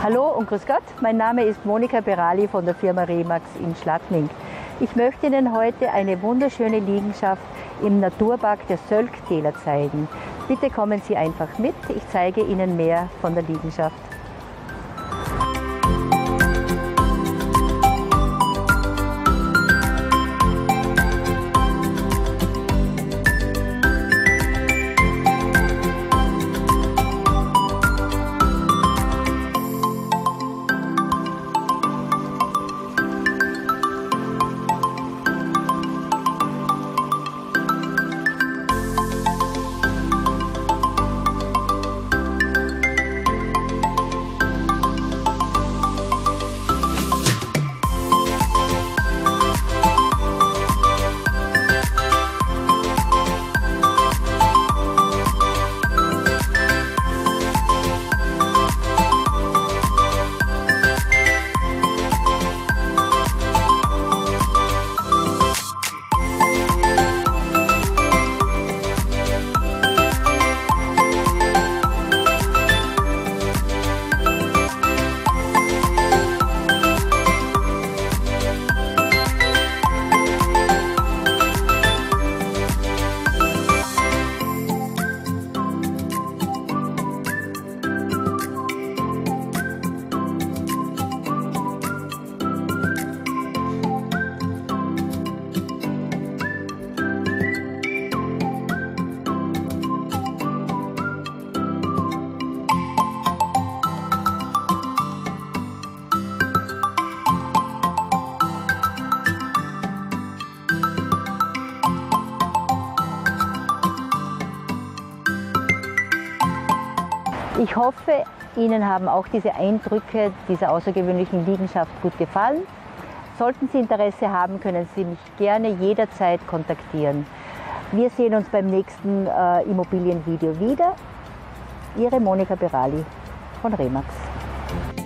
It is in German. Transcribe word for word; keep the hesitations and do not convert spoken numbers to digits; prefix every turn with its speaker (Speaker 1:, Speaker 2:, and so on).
Speaker 1: Hallo und grüß Gott, mein Name ist Monika Berali von der Firma Remax in Schladming. Ich möchte Ihnen heute eine wunderschöne Liegenschaft im Naturpark der Sölktäler zeigen. Bitte kommen Sie einfach mit, ich zeige Ihnen mehr von der Liegenschaft. Ich hoffe, Ihnen haben auch diese Eindrücke dieser außergewöhnlichen Liegenschaft gut gefallen. Sollten Sie Interesse haben, können Sie mich gerne jederzeit kontaktieren. Wir sehen uns beim nächsten äh, Immobilienvideo wieder. Ihre Monika Berali von Remax.